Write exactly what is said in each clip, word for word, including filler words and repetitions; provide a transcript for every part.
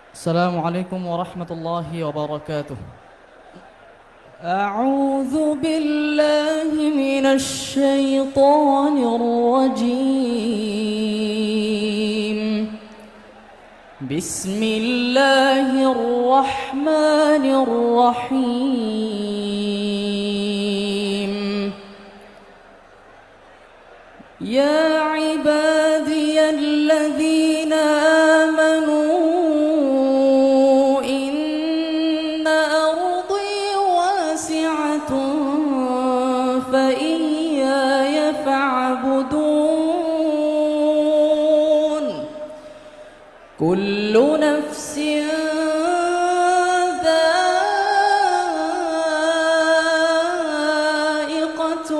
السلام عليكم ورحمة الله وبركاته. أعوذ بالله من الشيطان الرجيم. بسم الله الرحمن الرحيم. يا عبادي الذين آمنوا إن أرضي واسعة فإياي فاعبدون. كل نفس ذائقة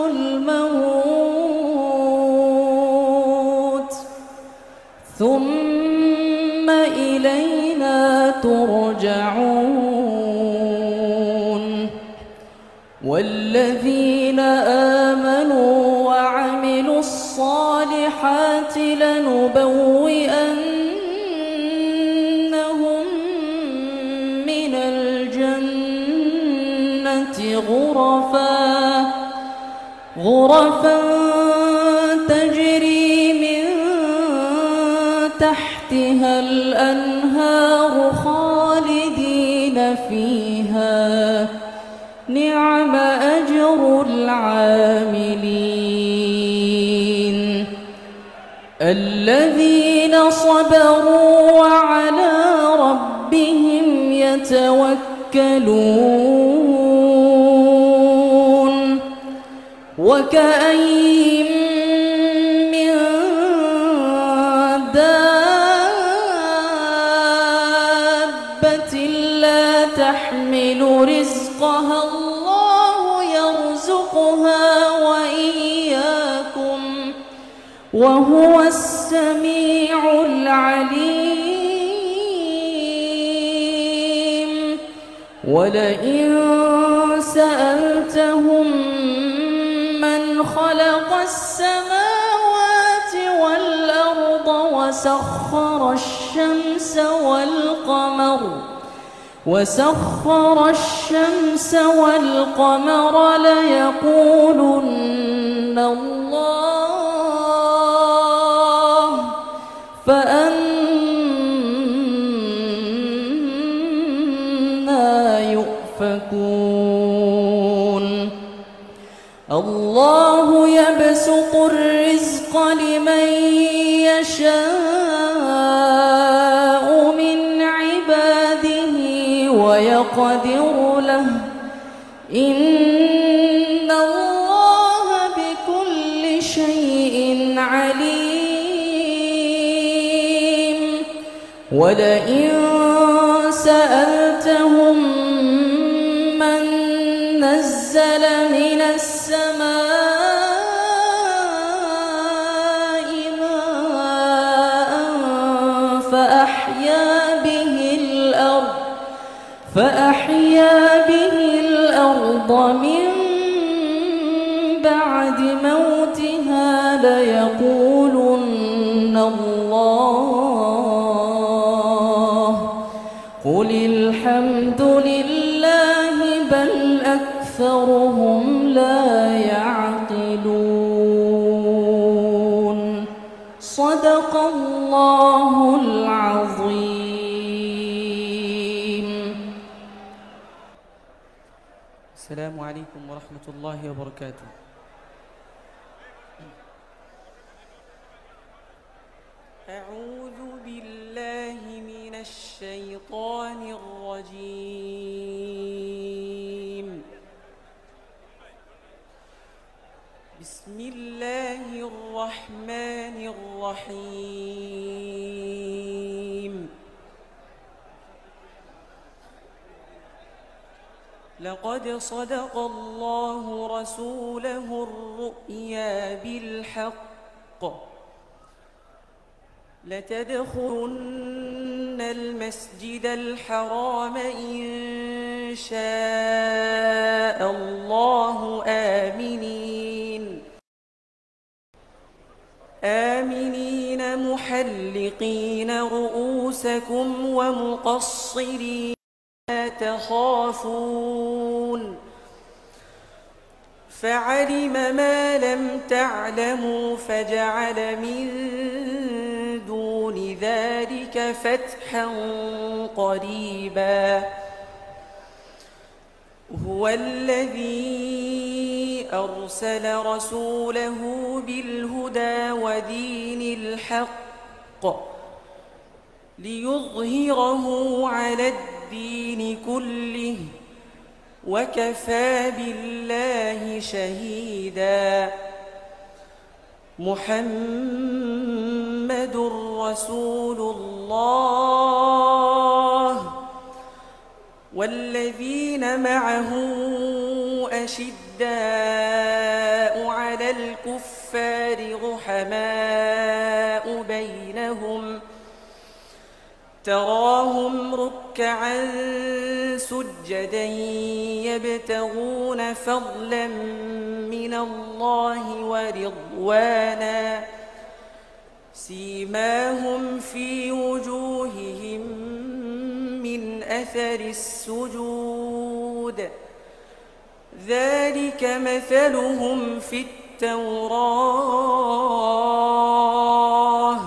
الموت ثم إلينا ترجعون. والذين آمنوا وعملوا الصالحات لنبوئنهم من الجنة غرفا غرفا تجري من تحتها الأنهار خالدين فيها. نعم أجر العاملين. الذين صبروا وعلى ربهم يتوكلون. وكأين من دابة لا تحمل رزقها الله يرزقها وإياكم وهو السميع العليم. ولئن سألتهم من خلق السماوات والأرض وسخر الشمس والقمر وسخر الشمس والقمر ليقولن الله. فأنى يؤفكون. الله يبسط الرزق لمن يشاء من عباده ويقدر له. إن الله بكل شيء عليم. ولئن سألتهم من نزل من السماء ماء فأحيا به الأرض فأحيا به الأرض من بعد موتها ليقولن الله. قل الحمد لله بل أكثرهم لا يعقلون. صدق الله العظيم. السلام عليكم ورحمة الله وبركاته. أعوذ بالله من الشيطان الرجيم. بسم الله الرحمن الرحيم. لقد صدق الله رسوله الرؤيا بالحق لتدخلن المسجد الحرام إن شاء الله آمنين آمنين تخرجون محلقين رؤوسكم ومقصرين لا تخافون فعلم ما لم تعلموا فجعل من دون ذلك فتحا قريبا هو الذي أرسل رسوله بالهدى ودين الحق ليظهره على الدين كله وكفى بالله شهيدا محمد رسول الله والذين معه أشداء على الكفار رحماء بينهم تراهم ركعا سجدا يبتغون فضلا من الله ورضوانا سيماهم في وجوههم من أثر السجود ذلك مثلهم في التوراة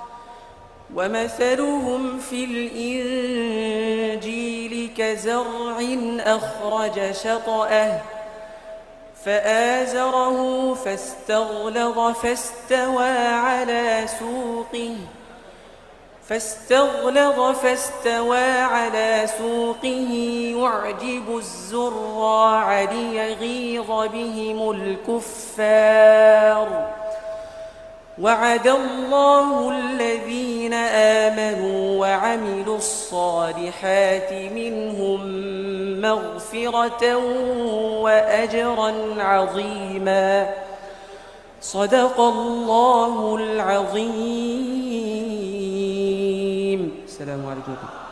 ومثلهم في الإنجيل كزرع أخرج شطأه فآزره فاستغلظ فاستوى على سوقه فاستغلظ فاستوى على سوقه يعجب الزراع ليغيظ بهم الكفار وعد الله الذين آمنوا وعملوا الصالحات منهم مغفرة وأجرا عظيما صدق الله العظيم. السلام عليكم.